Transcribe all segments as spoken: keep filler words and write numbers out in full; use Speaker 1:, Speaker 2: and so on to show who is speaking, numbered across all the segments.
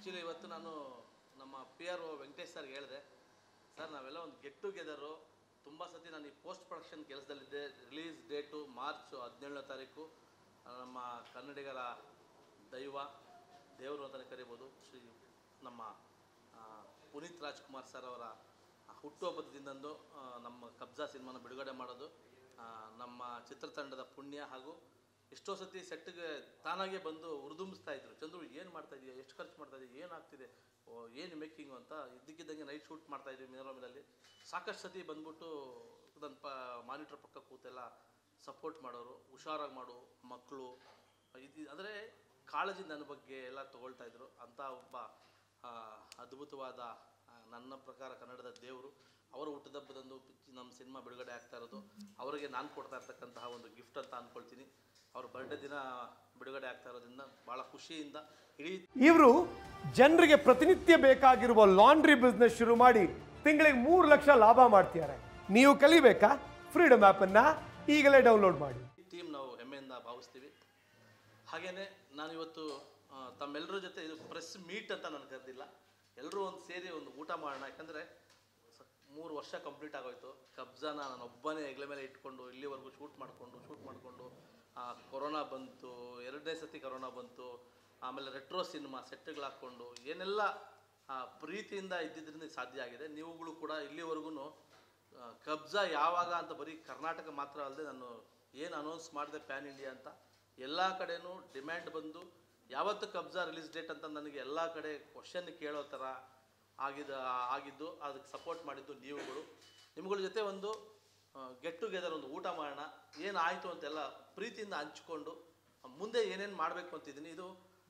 Speaker 1: Actually ಇವತ್ತು ನಾನು ನಮ್ಮ ಪಿ ಆರ್ ಒ ವೆಂಕಟೇಶ್ ಸರ್ಗೆ ಹೇಳಿದೆ, ಸರ್ ನಾವೆಲ್ಲ ಒಂದು ಗೆಟ್ ಟುಗೆದರು. ತುಂಬ ಸತಿ ನಾನು ಈ ಪೋಸ್ಟ್ ಪ್ರೊಡಕ್ಷನ್ ಕೆಲಸದಲ್ಲಿದ್ದೆ. ರಿಲೀಸ್ ಡೇಟು ಮಾರ್ಚ್ ಹದಿನೇಳನೇ ತಾರೀಕು. ನಮ್ಮ ಕನ್ನಡಿಗರ ದೈವ ದೇವರು ಅಂತಲೇ ಕರಿಬೋದು, ಶ್ರೀ ನಮ್ಮ ಪುನೀತ್ ರಾಜ್ಕುಮಾರ್ ಸರ್ ಅವರ ಹುಟ್ಟುಹಬ್ಬದ ದಿನದಂದು ನಮ್ಮ ಕಬ್ಜಾ ಸಿನಿಮಾನ ಬಿಡುಗಡೆ ಮಾಡೋದು ನಮ್ಮ ಚಿತ್ರತಂಡದ ಪುಣ್ಯ. ಹಾಗೂ ಎಷ್ಟೋ ಸತಿ ಸೆಟ್ಗೆ ತಾನಾಗೆ ಬಂದು ಉರಿದುಂಬಿಸ್ತಾ ಇದ್ರು, ಚಂದ್ರು ಏನು ಮಾಡ್ತಾಯಿದ್ದೀಯ, ಎಷ್ಟು ಖರ್ಚು ಮಾಡ್ತಾಯಿದ್ದೀವಿ, ಏನಾಗ್ತಿದೆ, ಏನು ಮೇಕಿಂಗು ಅಂತ. ಇದ್ದಕ್ಕಿದ್ದಂಗೆ ನೈಟ್ ಶೂಟ್ ಮಾಡ್ತಾಯಿದ್ವಿ ಮಿನೋರಮದಲ್ಲಿ. ಸಾಕಷ್ಟು ಸತಿ ಬಂದ್ಬಿಟ್ಟು ನನ್ನ ಪ ಮಾನಿಟ್ರ್ ಪಕ್ಕ ಕೂತೆಲ್ಲ ಸಪೋರ್ಟ್ ಮಾಡೋರು, ಹುಷಾರಾಗಿ ಮಾಡು ಮಕ್ಕಳು ಇದು ಅಂದರೆ ಕಾಳಜಿ ನನ್ನ ಬಗ್ಗೆ ಎಲ್ಲ ತೊಗೊಳ್ತಾಯಿದ್ರು. ಅಂಥ ಒಬ್ಬ ಅದ್ಭುತವಾದ ನನ್ನ ಪ್ರಕಾರ ಕನ್ನಡದ ದೇವರು. ಅವರ ಹುಟ್ಟುಹಬ್ಬದಂದು ನಮ್ಮ ಸಿನಿಮಾ ಬಿಡುಗಡೆ ಆಗ್ತಾ ಇರೋದು ಅವರಿಗೆ ನಾನು ಕೊಡ್ತಾ ಇರ್ತಕ್ಕಂತಹ ಒಂದು ಗಿಫ್ಟ್ ಅಂತ ಅಂದ್ಕೊಳ್ತೀನಿ. ಅವ್ರ ಬರ್ಡೇ ದಿನ ಬಿಡುಗಡೆ ಆಗ್ತಾ ಇರೋದ್ರಿಂದ ಭಾಳ ಖುಷಿಯಿಂದ ಇಡೀ
Speaker 2: ಇವರು ಜನರಿಗೆ ಪ್ರತಿನಿತ್ಯ ಬೇಕಾಗಿರುವ ಲಾಂಡ್ರಿ ಬಿಸ್ನೆಸ್ ಶುರು ಮಾಡಿ ತಿಂಗಳಿಗೆ ಮೂರು ಲಕ್ಷ ಲಾಭ ಮಾಡ್ತಿದ್ದಾರೆ. ನೀವು ಕಲಿಬೇಕಾ? ಫ್ರೀಡಮ್ ಆ್ಯಪನ್ನು ಈಗಲೇ ಡೌನ್ಲೋಡ್ ಮಾಡಿ.
Speaker 1: ಟೀಮ್ ನಾವು ಹೆಮ್ಮೆಯಿಂದ ಭಾವಿಸ್ತೀವಿ. ಹಾಗೆಯೇ ನಾನಿವತ್ತು ತಮ್ಮೆಲ್ಲರ ಜೊತೆ ಇದು ಪ್ರೆಸ್ ಮೀಟ್ ಅಂತ ನನಗೆ ಕರೆದಿಲ್ಲ, ಎಲ್ಲರೂ ಒಂದು ಸೇರಿ ಒಂದು ಊಟ ಮಾಡೋಣ. ಯಾಕಂದರೆ ಮೂರು ವರ್ಷ ಕಂಪ್ಲೀಟ್ ಆಗೋಯ್ತು. ಕಬ್ಜಾನ ನಾನು ಒಬ್ಬನೇ ಹೆಗಲ ಮೇಲೆ ಇಟ್ಕೊಂಡು ಇಲ್ಲಿವರೆಗೂ ಶೂಟ್ ಮಾಡಿಕೊಂಡು ಶೂಟ್ ಮಾಡಿಕೊಂಡು ಕೊರೋನಾ ಬಂತು, ಎರಡನೇ ಸತಿ ಕೊರೋನಾ ಬಂತು, ಆಮೇಲೆ ರೆಟ್ರೋ ಸಿನಿಮಾ ಸೆಟ್ಗಳು ಹಾಕ್ಕೊಂಡು ಏನೆಲ್ಲ ಪ್ರೀತಿಯಿಂದ ಇದ್ದಿದ್ದರಿಂದ ಸಾಧ್ಯ ಆಗಿದೆ. ನೀವುಗಳು ಕೂಡ ಇಲ್ಲಿವರೆಗೂ ಕಬ್ಜಾ ಯಾವಾಗ ಅಂತ ಬರೀ ಕರ್ನಾಟಕ ಮಾತ್ರ ಅಲ್ಲದೆ ನಾನು ಏನು ಅನೌನ್ಸ್ ಮಾಡಿದೆ ಪ್ಯಾನ್ ಇಂಡಿಯಾ ಅಂತ ಎಲ್ಲ ಕಡೆಯೂ ಡಿಮ್ಯಾಂಡ್ ಬಂದು ಯಾವತ್ತು ಕಬ್ಜಾ ರಿಲೀಸ್ ಡೇಟ್ ಅಂತ ನನಗೆ ಎಲ್ಲ ಕಡೆ ಕ್ವಶನ್ ಕೇಳೋ ಥರ ಆಗಿದ ಆಗಿದ್ದು ಅದಕ್ಕೆ ಸಪೋರ್ಟ್ ಮಾಡಿದ್ದು ನೀವುಗಳು. ನಿಮ್ಗಳ ಜೊತೆ ಒಂದು ಗೆಟ್ ಟುಗೆದರ್ ಒಂದು ಊಟ ಮಾಡೋಣ, ಏನಾಯಿತು ಅಂತೆಲ್ಲ ಪ್ರೀತಿಯಿಂದ ಹಂಚ್ಕೊಂಡು ಮುಂದೆ ಏನೇನು ಮಾಡಬೇಕು ಅಂತಿದ್ದೀನಿ. ಇದು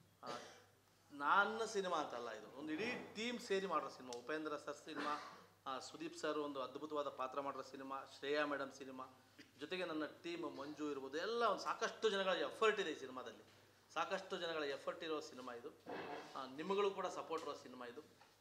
Speaker 1: ನನ್ನ ಸಿನಿಮಾ ಅಂತಲ್ಲ, ಇದು ಒಂದು ಇಡೀ ಟೀಮ್ ಸೇರಿ ಮಾಡಿರೋ cinema. Upendra sir cinema, Sudeep sir ಒಂದು ಅದ್ಭುತವಾದ ಪಾತ್ರ ಮಾಡಿರೋ ಸಿನಿಮಾ, ಶ್ರೇಯಾ ಮೇಡಮ್ ಸಿನಿಮಾ, ಜೊತೆಗೆ ನನ್ನ ಟೀಮ್ ಮಂಜು ಇರ್ಬೋದು, ಎಲ್ಲ ಒಂದು ಸಾಕಷ್ಟು ಜನಗಳ ಎಫರ್ಟ್ ಇದೆ ಈ ಸಿನಿಮಾದಲ್ಲಿ. ಸಾಕಷ್ಟು ಜನಗಳ ಎಫರ್ಟ್ ಇರೋ ಸಿನಿಮಾ ಇದು. ನಿಮಗಳು ಕೂಡ ಸಪೋರ್ಟ್ ಇರೋ ಸಿನಿಮಾ ಇದು.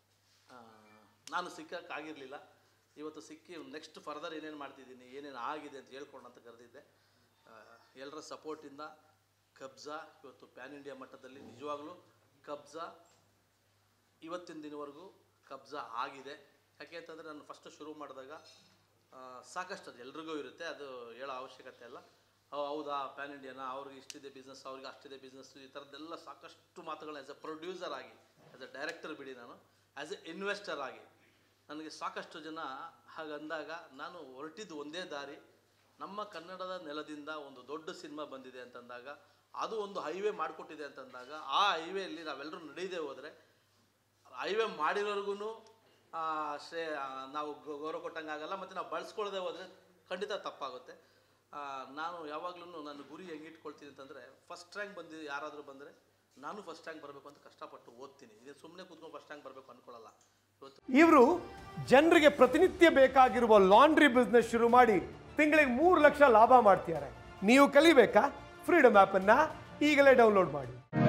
Speaker 1: ನಾನು ಸಿಕ್ಕೋಕ್ಕಾಗಿರಲಿಲ್ಲ, ಇವತ್ತು ಸಿಕ್ಕಿ ನೆಕ್ಸ್ಟ್ ಫರ್ದರ್ ಏನೇನು ಮಾಡ್ತಿದ್ದೀನಿ, ಏನೇನು ಆಗಿದೆ ಅಂತ ಹೇಳ್ಕೊಂಡು ಅಂತ ಕರೆದಿದ್ದೆ. ಎಲ್ಲರ ಸಪೋರ್ಟಿಂದ ಕಬ್ಜಾ ಇವತ್ತು ಪ್ಯಾನ್ ಇಂಡಿಯಾ ಮಟ್ಟದಲ್ಲಿ ನಿಜವಾಗ್ಲೂ ಕಬ್ಜಾ ಇವತ್ತಿನ ದಿನವರೆಗೂ ಕಬ್ಜಾ ಆಗಿದೆ. ಯಾಕೆ ಅಂತಂದರೆ ನಾನು ಫಸ್ಟ್ ಶುರು ಮಾಡಿದಾಗ ಸಾಕಷ್ಟು ಅದು ಎಲ್ರಿಗೂ ಇರುತ್ತೆ, ಅದು ಹೇಳೋ ಅವಶ್ಯಕತೆ ಇಲ್ಲ. ಹೌದಾ ಪ್ಯಾನ್ ಇಂಡಿಯಾನ, ಅವ್ರಿಗೆ ಇಷ್ಟಿದೆ ಬಿಸ್ನೆಸ್, ಅವ್ರಿಗೆ ಅಷ್ಟಿದೆ ಬಿಸ್ನೆಸ್ಸು, ಈ ಥರದ್ದೆಲ್ಲ ಸಾಕಷ್ಟು ಮಾತುಗಳನ್ನ ಆ್ಯಸ್ ಎ ಪ್ರೊಡ್ಯೂಸರ್ ಆಗಿ, ಆ್ಯಸ್ ಎ ಡೈರೆಕ್ಟರ್ ಬಿಡಿ, ನಾನು ಆ್ಯಸ್ ಎ ಇನ್ವೆಸ್ಟರ್ ಆಗಿ ನನಗೆ ಸಾಕಷ್ಟು ಜನ ಹಾಗಂದಾಗ ನಾನು ಹೊರಟಿದ್ದು ಒಂದೇ ದಾರಿ. ನಮ್ಮ ಕನ್ನಡದ ನೆಲದಿಂದ ಒಂದು ದೊಡ್ಡ ಸಿನಿಮಾ ಬಂದಿದೆ ಅಂತಂದಾಗ, ಅದು ಒಂದು ಹೈವೇ ಮಾಡಿಕೊಟ್ಟಿದೆ ಅಂತಂದಾಗ, ಆ ಹೈವೇಲಿ ನಾವೆಲ್ಲರೂ ನಡೀದೇ ಹೋದರೆ ಹೈವೇ ಮಾಡಿರೋರ್ಗು ಶ್ರೇ ನಾವು ಗೌರವ ಕೊಟ್ಟಂಗೆ ಆಗಲ್ಲ, ಮತ್ತು ನಾವು ಬಳಸ್ಕೊಳ್ಳದೆ ಹೋದರೆ ಖಂಡಿತ ತಪ್ಪಾಗುತ್ತೆ. ನಾನು ಯಾವಾಗಲೂ ನನ್ನ ಗುರಿ ಹೆಂಗೆ ಇಟ್ಕೊಳ್ತೀನಿ ಅಂತಂದರೆ, ಫಸ್ಟ್ ರ್ಯಾಂಕ್ ಬಂದು ಯಾರಾದರೂ ಬಂದರೆ ನಾನು ಫಸ್ಟ್ ರ್ಯಾಂಕ್ ಬರಬೇಕು ಅಂತ ಕಷ್ಟಪಟ್ಟು ಓದ್ತೀನಿ. ಇದು ಸುಮ್ಮನೆ ಕೂತ್ಕೊಂಡು ಫಸ್ಟ್ ರ್ಯಾಂಕ್ ಬರಬೇಕು ಅಂದ್ಕೊಳ್ಳಲ್ಲ.
Speaker 2: ಇವರು ಜನರಿಗೆ ಪ್ರತಿನಿತ್ಯ ಬೇಕಾಗಿರುವ ಲಾಂಡ್ರಿ ಬಿಸ್ನೆಸ್ ಶುರು ಮಾಡಿ ತಿಂಗಳಿಗೆ ಮೂರು ಲಕ್ಷ ಲಾಭ ಮಾಡ್ತಿದ್ದಾರೆ. ನೀವು ಕಲಿಬೇಕಾ? ಫ್ರೀಡಮ್ ಆ್ಯಪನ್ನು ಈಗಲೇ ಡೌನ್ಲೋಡ್ ಮಾಡಿ.